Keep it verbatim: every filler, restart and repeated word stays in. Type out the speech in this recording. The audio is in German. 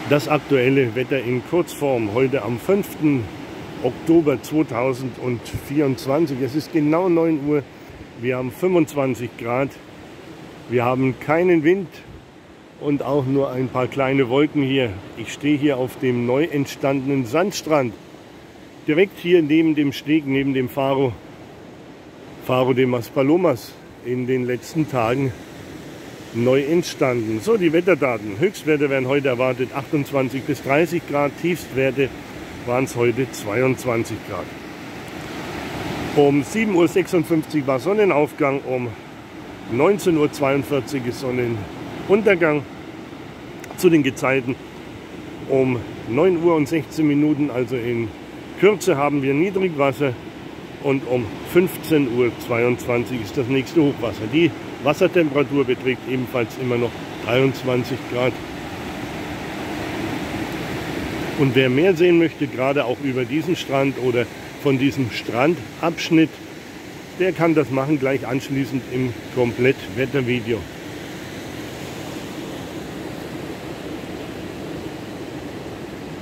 Das aktuelle Wetter in Kurzform heute am fünften Oktober zweitausendvierundzwanzig. Es ist genau neun Uhr. Wir haben fünfundzwanzig Grad. Wir haben keinen Wind und auch nur ein paar kleine Wolken hier. Ich stehe hier auf dem neu entstandenen Sandstrand. Direkt hier neben dem Steg, neben dem Faro, Faro de Maspalomas, in den letzten Tagen neu entstanden. So, die Wetterdaten. Höchstwerte werden heute erwartet achtundzwanzig bis dreißig Grad. Tiefstwerte waren es heute zweiundzwanzig Grad. Um sieben Uhr sechsundfünfzig war Sonnenaufgang, um neunzehn Uhr zweiundvierzig ist Sonnenuntergang. Zu den Gezeiten um neun Uhr und sechzehn Minuten, also in Kürze, haben wir Niedrigwasser und um fünfzehn Uhr zweiundzwanzig ist das nächste Hochwasser. Die Wassertemperatur beträgt ebenfalls immer noch dreiundzwanzig Grad. Und wer mehr sehen möchte, gerade auch über diesen Strand oder von diesem Strandabschnitt, der kann das machen gleich anschließend im Komplettwettervideo.